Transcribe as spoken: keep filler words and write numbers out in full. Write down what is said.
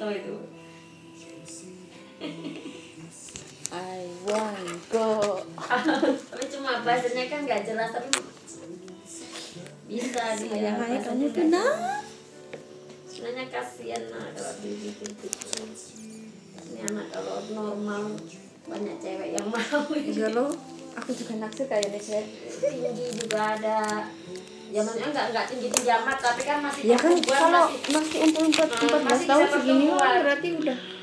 foto itu. I want go. Tapi cuma bahasanya kan nggak jelas, tapi bisa dia. Sayang kamu tenang. Sebenarnya kasihan lah kalau dibikin gitu. Ini anak kalau normal banyak cewek yang mau. Iya loh, aku juga naksir kayaknya sih. Tinggi juga ada. Zamannya nggak nggak tinggi tinggi amat, tapi kan masih Ya kan perempuan, kalau masih masih umur empat Nah, empat belas masih tahun bisa segini pertumbuhan. berarti udah